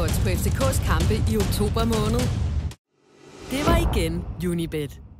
odds på FCK's kampe i oktober måned. Det var igen Unibet.